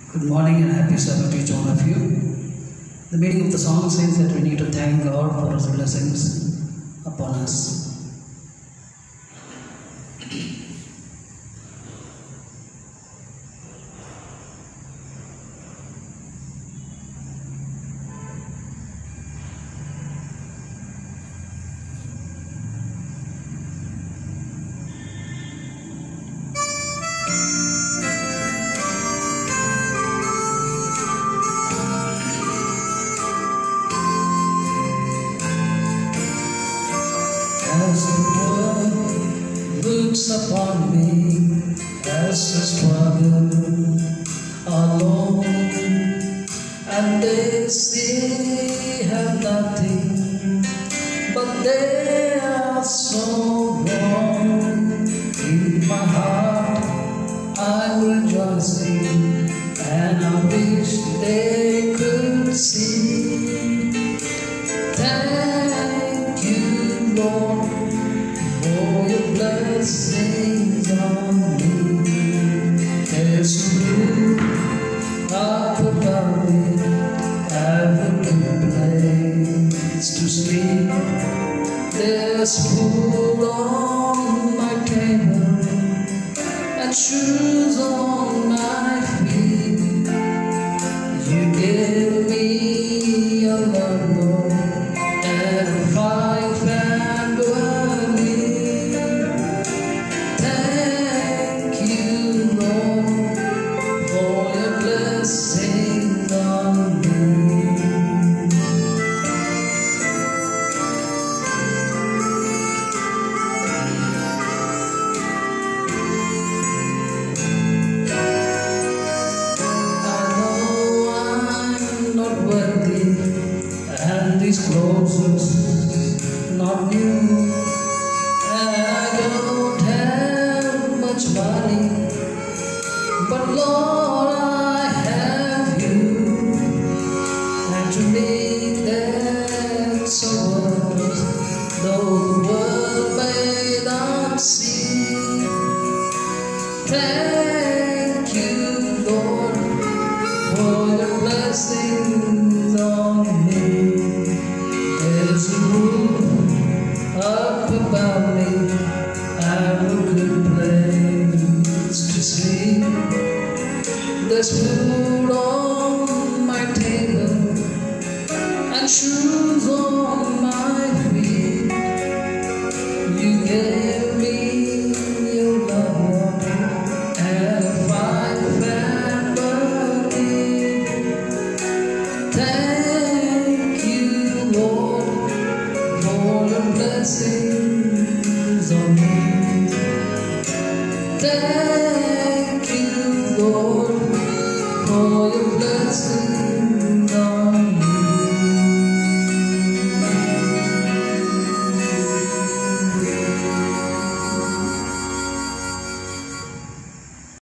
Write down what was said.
Good morning and happy Sabbath to each one of you. The meaning of the song says that we need to thank God for His blessings upon us. As the world looks upon me as a struggle alone, and they still have nothing, but they are so wrong. In my heart I'm rejoicing, and I wish they could see. Thank you, Lord, for your blessings on me. There's a roof up above me, I've a good place to sleep. There's food on my table and shoes on my feet. You gave me a love, Lord, and a fine family. Thank you, Lord, for your blessings on me. I know I'm not worthy, and these clothes not new, and I don't have much money, but Lord, I have you, and to me that's a worth, though the world may not see. Thank you, Lord, for your blessings on me. There's a roof up above me, I've a good place to sleep. There's food on my table and shoes on my feet. You gave me your love and a fine family. Thank you, Lord, for your blessings